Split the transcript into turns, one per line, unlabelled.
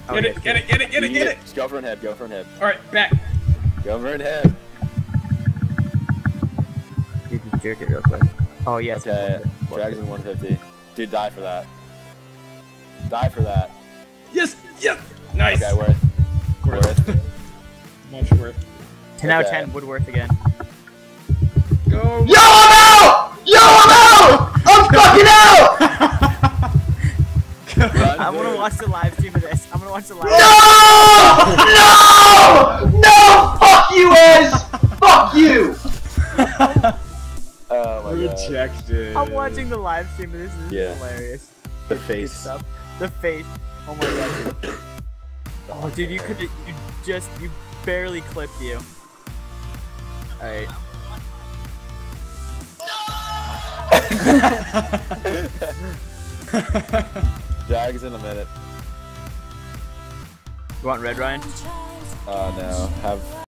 Get it, get it, get it, get it, get it!
Just go for an head, go for an head.
Alright, back.
Go for an head.
You can jerk it real quick. Oh, yes.
Okay, Dragon's in 150. Dude, die for that. Die for that.
Yes, yes! Nice!
Okay, worth.
Much worth.
10 out of 10, Woodworth again.
Go!
Yo, I'm out! Yo, I'm out! I'm fucking out!
I'm gonna watch the live stream of this. I'm gonna watch the live
No! No! No! Fuck you, Ez! Fuck you!
Oh my god.
Rejected.
I'm watching the live stream of this. This is hilarious.
The
Good
face.
stuff. The face. Oh my god, dude. Oh, dude, you barely clipped you. Alright.
Dragon's in a minute.
You want red, Ryan?
No. Have